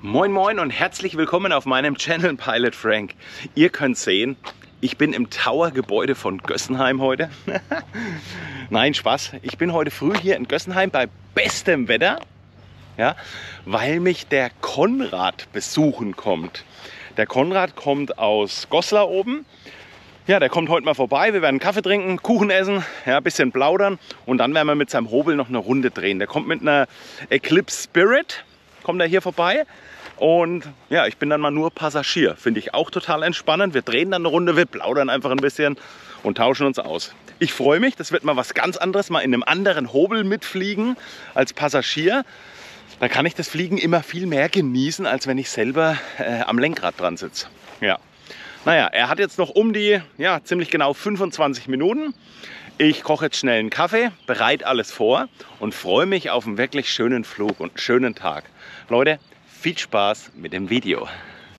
Moin moin und herzlich willkommen auf meinem Channel Pilot Frank. Ihr könnt sehen, ich bin im Tower-Gebäude von Gössenheim heute. Nein, Spaß. Ich bin heute früh hier in Gössenheim bei bestem Wetter, ja, weil mich der Konrad besuchen kommt. Der Konrad kommt aus Goslar oben. Ja, der kommt heute mal vorbei. Wir werden Kaffee trinken, Kuchen essen, ja, ein bisschen plaudern und dann werden wir mit seinem Hobel noch eine Runde drehen. Der kommt mit einer Eclipse Spirit, kommt er hier vorbei. Und ja, ich bin dann mal nur Passagier. Finde ich auch total entspannend. Wir drehen dann eine Runde, wir plaudern einfach ein bisschen und tauschen uns aus. Ich freue mich, das wird mal was ganz anderes, mal in einem anderen Hobel mitfliegen als Passagier. Da kann ich das Fliegen immer viel mehr genießen, als wenn ich selber am Lenkrad dran sitze. Ja. Naja, er hat jetzt noch um die, ja, ziemlich genau 25 Minuten. Ich koche jetzt schnell einen Kaffee, bereite alles vor und freue mich auf einen wirklich schönen Flug und einen schönen Tag. Leute, viel Spaß mit dem Video.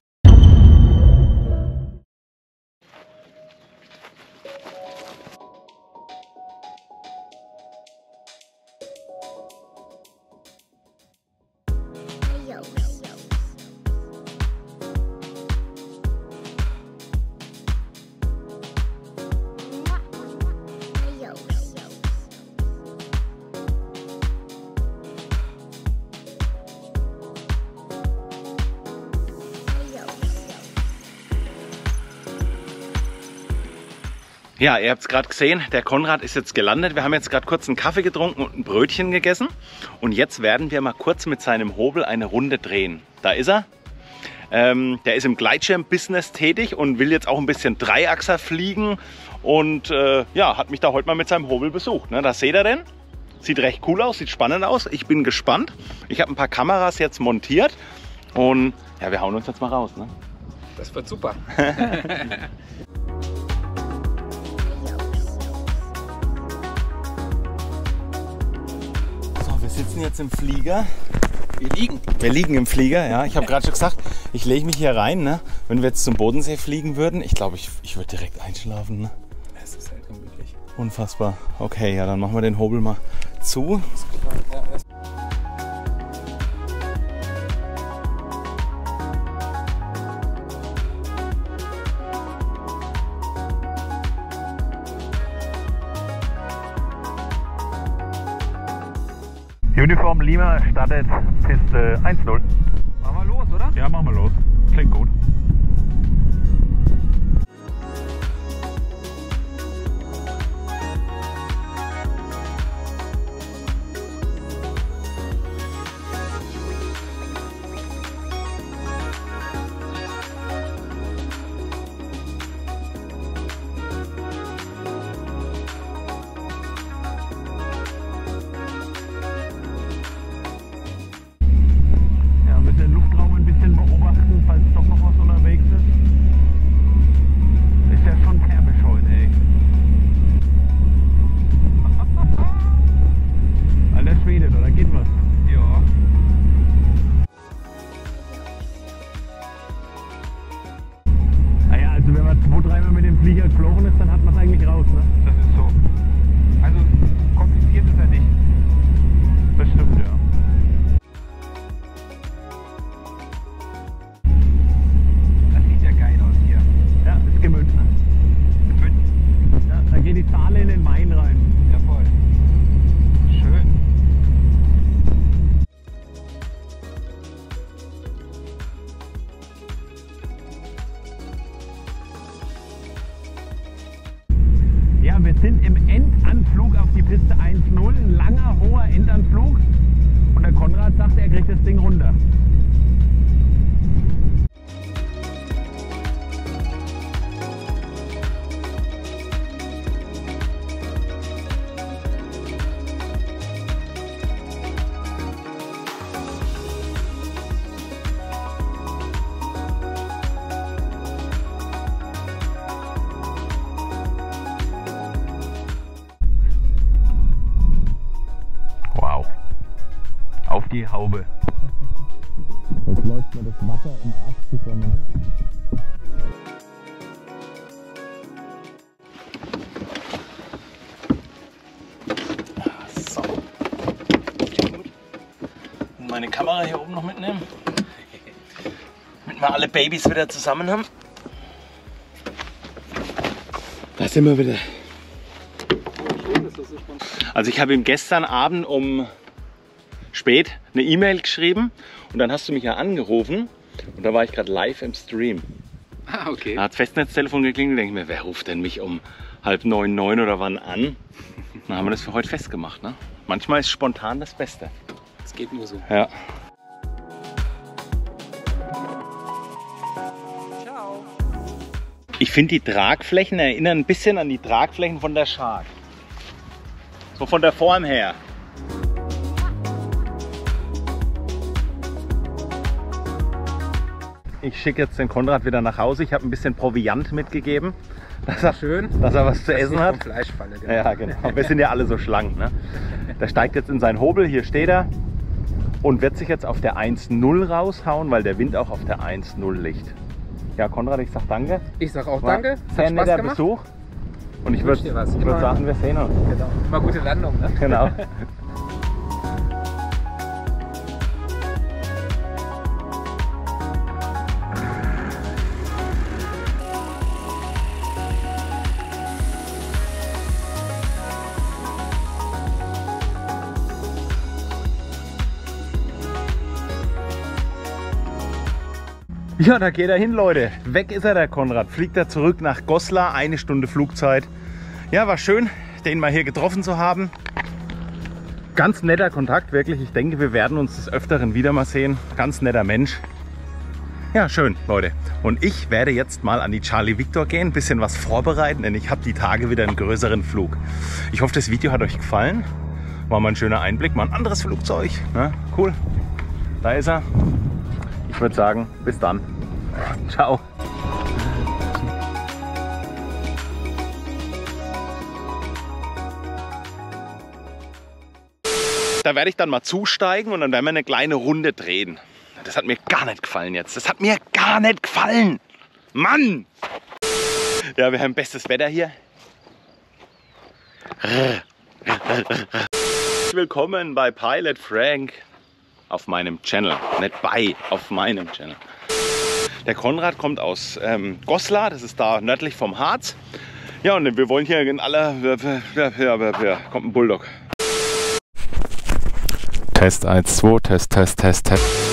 Ja, ihr habt es gerade gesehen, der Konrad ist jetzt gelandet. Wir haben jetzt gerade kurz einen Kaffee getrunken und ein Brötchen gegessen. Und jetzt werden wir mal kurz mit seinem Hobel eine Runde drehen. Da ist er. Der ist im Gleitschirm-Business tätig und will jetzt auch ein bisschen Dreiachser fliegen. Und ja, hat mich da heute mal mit seinem Hobel besucht. Ne, das seht ihr denn. Sieht recht cool aus, sieht spannend aus. Ich bin gespannt. Ich habe ein paar Kameras jetzt montiert. Und ja, wir hauen uns jetzt mal raus. Ne? Das wird super. Wir sitzen jetzt im Flieger. Wir liegen im Flieger, ja. Ich habe gerade schon gesagt, ich lege mich hier rein. Ne? Wenn wir jetzt zum Bodensee fliegen würden, ich glaube, ich würde direkt einschlafen. Ne? Es ist halt gemütlich. Unfassbar. Okay, ja, dann machen wir den Hobel mal zu. Uniform Lima startet Piste 1-0. Machen wir los, oder? Ja, machen wir los. Klingt gut. Wir sind im Endanflug auf die Piste 1-0, ein langer, hoher Endanflug und der Konrad sagt, er kriegt das Ding runter. Auf die Haube. Jetzt läuft mir das Wasser im Arsch zusammen. meine Kamera hier oben noch mitnehmen. damit wir alle Babys wieder zusammen haben. Da sind wir wieder. Also ich habe ihm gestern Abend um spät eine E-Mail geschrieben und dann hast du mich ja angerufen und da war ich gerade live im Stream. Ah, okay. Da hat das Festnetztelefon geklingelt, denke ich mir, wer ruft denn mich um 8:30, 9 oder wann an? Dann haben wir das für heute festgemacht. Ne? Manchmal ist spontan das Beste. Es geht nur so. Ja. Ciao. Ich finde, die Tragflächen erinnern ein bisschen an die Tragflächen von der Shark. So von der Form her. Ich schicke jetzt den Konrad wieder nach Hause. Ich habe ein bisschen Proviant mitgegeben, dass er was zu essen hat. Fleischfalle, genau. Ja, genau. Wir sind ja alle so schlank. Ne? Der steigt jetzt in seinen Hobel. Hier steht er. Und wird sich jetzt auf der 1.0 raushauen, weil der Wind auch auf der 1.0 liegt. Ja, Konrad, ich sag danke. Ich sag auch War danke. sehr netter Besuch. Und ich würde sagen, wir sehen uns. Genau. Immer gute Landung, ne? Genau. Ja, da geht er hin, Leute. Weg ist er, der Konrad. Fliegt er zurück nach Goslar, 1 Stunde Flugzeit. Ja, war schön, den mal hier getroffen zu haben. Ganz netter Kontakt, wirklich. Ich denke, wir werden uns des Öfteren wieder mal sehen. Ganz netter Mensch. Ja, schön, Leute. Und ich werde jetzt mal an die Charlie Victor gehen, ein bisschen was vorbereiten, denn ich habe die Tage wieder einen größeren Flug. Ich hoffe, das Video hat euch gefallen. War mal ein schöner Einblick, mal ein anderes Flugzeug. Ne? Cool. Da ist er. Ich würde sagen, bis dann. Ciao. Da werde ich dann mal zusteigen und dann werden wir eine kleine Runde drehen. Das hat mir gar nicht gefallen jetzt. Das hat mir gar nicht gefallen. Mann! Ja, wir haben bestes Wetter hier. Willkommen bei Pilot Frank auf meinem Channel. Nicht bei, auf meinem Channel. Der Konrad kommt aus Goslar, das ist da nördlich vom Harz. Ja, und wir wollen hier in aller... kommt ein Bulldog. Test 1, 2, Test, Test, Test, Test.